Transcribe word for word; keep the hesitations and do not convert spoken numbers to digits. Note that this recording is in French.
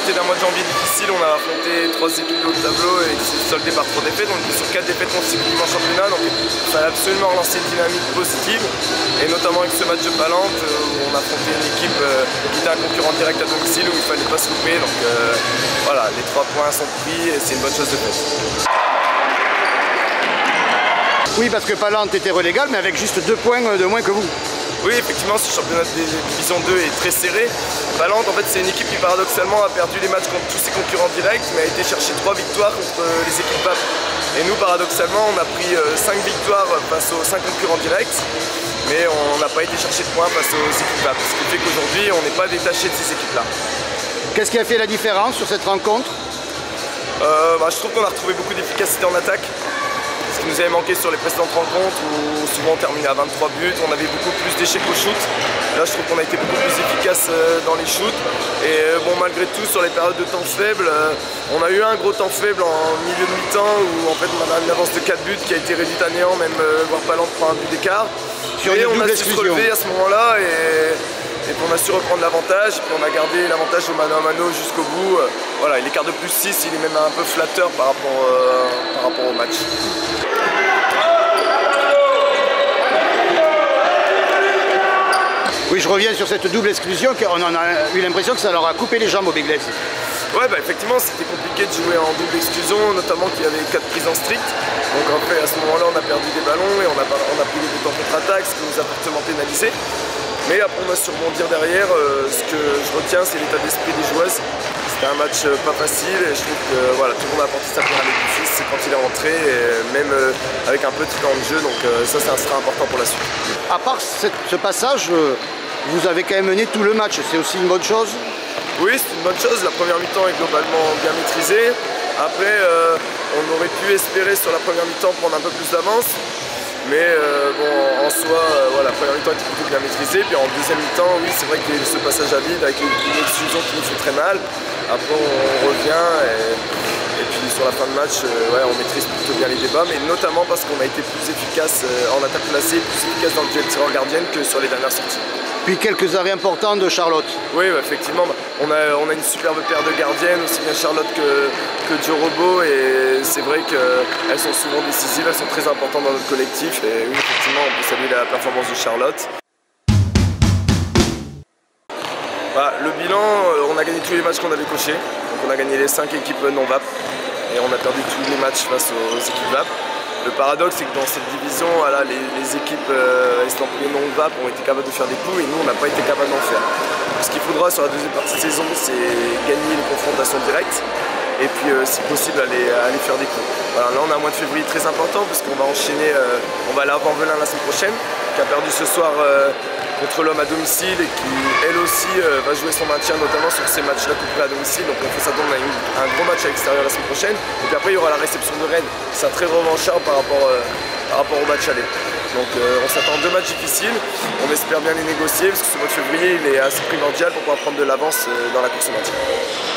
sortait d'un mois de janvier difficile, on a affronté trois équipes de haut de tableau et qui s'est soldé par trois défaites. Donc sur quatre défaites consécutives en championnat, donc il fallait absolument relancer une dynamique positive. Et notamment avec ce match de Palante, où on a affronté une équipe qui était un concurrent direct à domicile, où il ne fallait pas se louper. Donc euh, voilà, les trois points sont pris et c'est une bonne chose de faite. Oui, parce que Palante était relégable, mais avec juste deux points de moins que vous. Oui, effectivement, ce championnat de division deux est très serré. Palante, en fait, c'est une équipe qui paradoxalement a perdu les matchs contre tous ses concurrents directs, mais a été chercher trois victoires contre les équipes V A P. Et nous, paradoxalement, on a pris cinq victoires face aux cinq concurrents directs, mais on n'a pas été chercher de points face aux équipes V A P. Ce qui fait qu'aujourd'hui, on n'est pas détaché de ces équipes-là. Qu'est-ce qui a fait la différence sur cette rencontre? euh, bah, Je trouve qu'on a retrouvé beaucoup d'efficacité en attaque. Ce qui nous avait manqué sur les précédentes rencontres où souvent on terminait à vingt-trois buts, on avait beaucoup plus d'échecs au shoot. Là je trouve qu'on a été beaucoup plus efficace dans les shoots. Et bon, malgré tout, sur les périodes de temps faibles, on a eu un gros temps faible en milieu de mi-temps où en fait on a une avance de quatre buts qui a été réduite à néant, même voire Palante prend un but d'écart. Et on a su se relever à ce moment-là et, et puis on a su reprendre l'avantage, et puis on a gardé l'avantage au mano à mano jusqu'au bout. Voilà, l'écart de plus six, il est même un peu flatteur par rapport, euh, par rapport au match. Oui, je reviens sur cette double exclusion, car on en a eu l'impression que ça leur a coupé les jambes au Big Legs. Ouais, bah effectivement, c'était compliqué de jouer en double exclusion, notamment qu'il y avait quatre prises en strict. Donc en fait, à ce moment-là, on a perdu des ballons et on a, on a pris des buts en contre-attaque, ce qui nous a fortement pénalisé. Mais après, on a su rebondir derrière. Euh, ce que je retiens, c'est l'état d'esprit des joueuses. C'était un match pas facile et je trouve que voilà, tout le monde a apporté sa pierre à l'édifice. C'est quand il est rentré, et même euh, avec un petit temps de jeu. Donc euh, ça, ça sera important pour la suite. À part cette, ce passage, euh, vous avez quand même mené tout le match. C'est aussi une bonne chose? Oui, c'est une bonne chose. La première mi-temps est globalement bien maîtrisée. Après, euh, on aurait pu espérer sur la première mi-temps prendre un peu plus d'avance. Mais euh, bon, en soi, euh, voilà, la première mi-temps était plutôt bien maîtrisée. Puis en deuxième mi-temps, oui, c'est vrai qu'il y a eu ce passage à vide avec une exclusion qui nous fait très mal. Après, on revient et, et puis sur la fin de match, euh, ouais, on maîtrise plutôt bien les débats, mais notamment parce qu'on a été plus efficace euh, en attaque placée, plus efficace dans le duel tireur gardienne que sur les dernières sorties. Puis quelques arrêts importants de Charlotte. Oui, bah, effectivement, bah, on, a, on a une superbe paire de gardiennes, aussi bien Charlotte que, que Diorobo, et c'est vrai qu'elles sont souvent décisives, elles sont très importantes dans notre collectif, et oui, effectivement, on peut saluer la performance de Charlotte. Bah, le bilan, on a gagné tous les matchs qu'on avait cochés, donc on a gagné les cinq équipes non V A P, et on a perdu tous les matchs face aux, aux équipes V A P. Le paradoxe, c'est que dans cette division, voilà, les, les équipes euh, estampillées non V A P ont été capables de faire des coups et nous, on n'a pas été capables d'en faire. Ce qu'il faudra sur la deuxième partie de saison, c'est gagner les confrontations directes et puis, euh, si possible, aller, aller faire des coups. Voilà, là, on a un mois de février très important parce qu'on va enchaîner, euh, on va aller à Vent-Velin la semaine prochaine, qui a perdu ce soir euh, contre l'Homme à domicile et qui, elle aussi, euh, va jouer son maintien, notamment sur ces matchs-là couplés à domicile. Donc on fait ça, on a une, un gros match à l'extérieur la semaine prochaine. Et puis après, il y aura la réception de Rennes, qui sera très revanchard par rapport, euh, par rapport au match aller. Donc euh, on s'attend à deux matchs difficiles. On espère bien les négocier parce que ce mois de février, il est assez primordial pour pouvoir prendre de l'avance euh, dans la course au maintien.